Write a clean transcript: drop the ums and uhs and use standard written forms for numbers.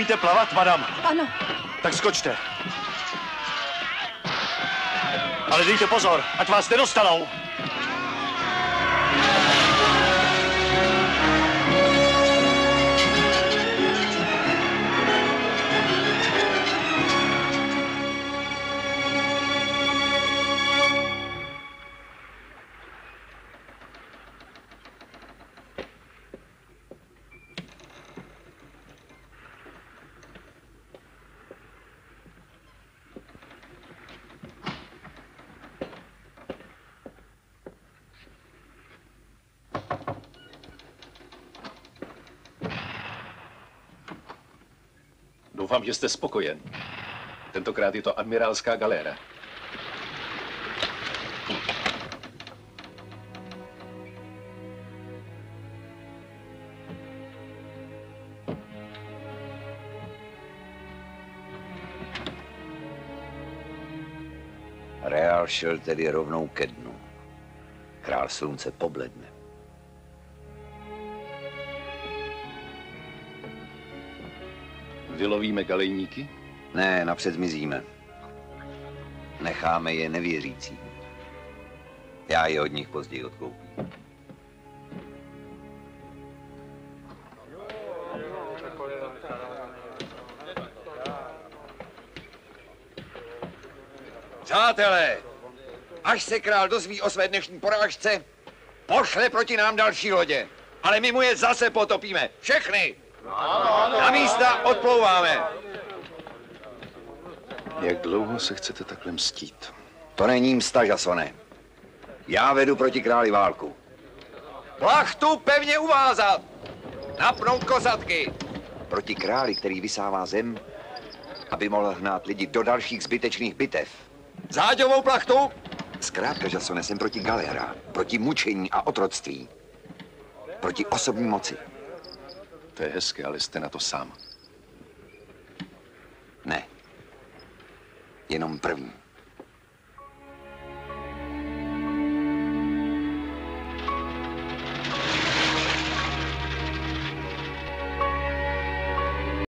Umíte plavat, madam? Ano. Tak skočte. Ale dejte pozor, ať vás nedostanou. Doufám, že jste spokojen. Tentokrát je to admirálská galéra. Reál šel tedy rovnou ke dnu. Král slunce pobledne. Vylovíme galejníky? Ne, napřed zmizíme. Necháme je nevěřící. Já je od nich později odkoupím. Přátelé, až se král dozví o své dnešní porážce, pošle proti nám další lodě. Ale my mu je zase potopíme. Všechny! Na místa odplouváme. Jak dlouho se chcete takhle mstít? To není msta, Jasone. Já vedu proti králi válku. Plachtu pevně uvázat! Napnout kosatky! Proti králi, který vysává zem, aby mohl hnát lidi do dalších zbytečných bitev. Záďovou plachtu! Zkrátka, Jasone, jsem proti galéra, proti mučení a otroctví. Proti osobní moci. To je hezké, ale jste na to sám. Ne. Jenom první.